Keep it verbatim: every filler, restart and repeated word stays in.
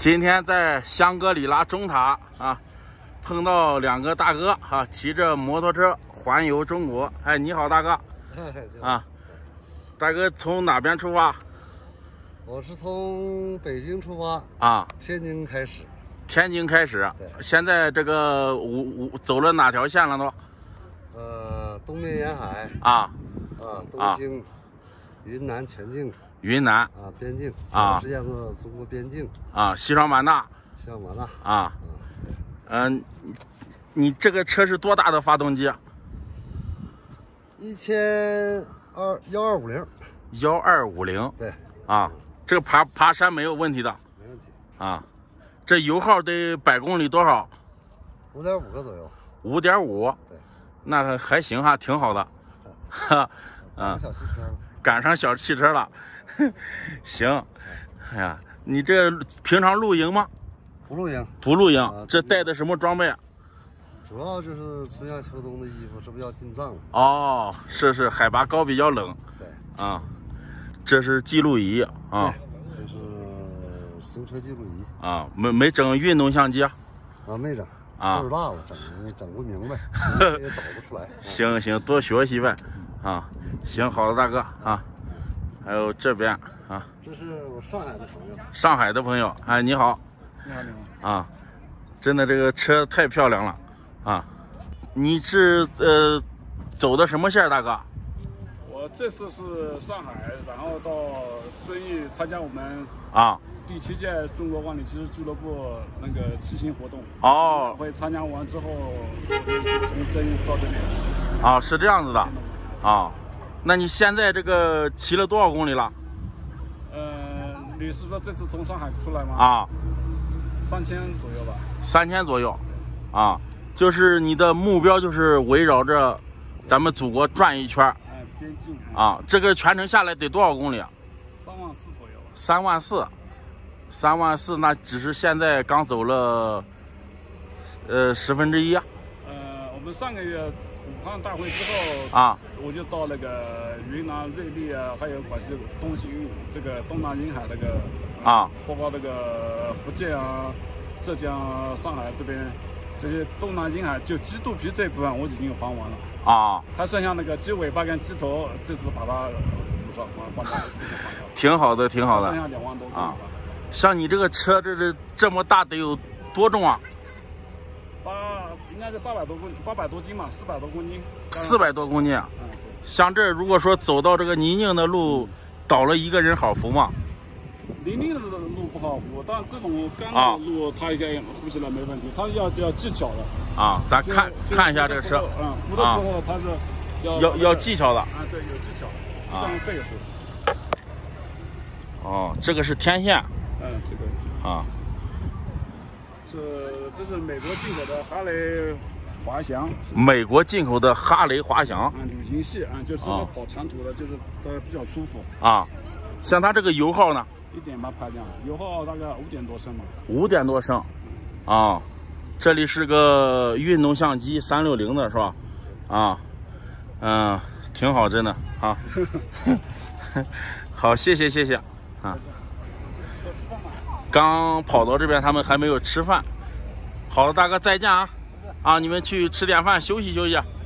今天在香格里拉钟塔啊，碰到两个大哥啊，骑着摩托车环游中国。哎，你好，大哥。啊，大哥从哪边出发？ 我是从北京出发啊， 天津开始。 天津开始。现在这个五五走了哪条线了都？ 呃，东面沿海啊啊，东兴、啊、云南全境。 云南啊，边境啊， 实际上是中国边境啊，西双版纳， 西双版纳啊，嗯、呃，你这个车是多大的发动机啊？ 一千二幺二五零， 幺二五零， 对， 啊，这个爬爬山没有问题的， 没问题啊，这油耗得百公里多少？ 五点五个左右， 五点五，对，那还行哈，挺好的，哈， 啊，小汽车了， 赶上小汽车了。行，哎呀，你这平常露营吗？ 不露营， 不露营。 啊、 这带的什么装备啊？ 主要就是春夏秋冬的衣服，这不要进藏了。 哦，是是，海拔高比较冷。 对。 啊，这是记录仪啊。 这是行车记录仪。 啊，没没整运动相机啊？ 啊，没整。 啊， 岁数大了，整整不明白，也导不出来。 行行，多学习呗。啊，行，好的，大哥啊。还有这边啊， 这是我上海的朋友。 上海的朋友，哎，你好。 你好，你好。 啊，真的这个车太漂亮了，啊，你是呃走的什么线，大哥？ 我这次是上海，然后到遵义参加我们啊第七届中国万里骑士俱乐部那个骑行活动。 哦。 会参加完之后，从遵义到这边。 啊，是这样子的，啊。那你现在这个骑了多少公里了？ 呃，你是说这次从上海出来吗？ 啊， 三千左右吧。 三千左右，啊，就是你的目标就是围绕着咱们祖国转一圈。 哎，边境。 啊，这个全程下来得多少公里啊？ 三万四左右。 三万四，三万四，那只是现在刚走了，呃，十分之一啊。 呃，我们上个月武汉大会之后啊。 我就到那个云南瑞丽啊，还有广西东兴这个东南沿海那个啊， 包括那个福建啊、浙江啊、上海这边这些东南沿海，就鸡肚皮这一部分我已经还完了啊。 还剩下那个鸡尾巴跟鸡头，这次把它补上还还掉， 挺好的，挺好的。 剩下两万多啊。 像你这个车，这是这么大，得有多重啊？ 八应该是八百多公八百多斤吧，四百多公斤。 四百多公斤啊！ 嗯， 像这如果说走到这个泥泞的路，倒了一个人好扶吗？ 泥泞的路不好扶，但这种干的路它应该扶起来没问题。它要要技巧的啊，咱看看一下这个车。 嗯，扶的时候它是要要要技巧的。 啊，对，有技巧的，不能背扶。 哦，这个是天线。 嗯，这个啊。 是，这是美国进口的哈雷滑翔。 美国进口的哈雷滑翔。 啊，旅行系啊，就适合跑长途的，就是呃比较舒服。 啊，像它这个油耗呢？ 一点八排量，油耗大概五点多升吧。 五点多升。啊，这里是个运动相机三六零的是吧？啊，嗯，挺好，真的啊。好，谢谢谢谢啊。刚跑到这边，他们还没有吃饭。好的，大哥再见啊！啊，你们去吃点饭，休息休息。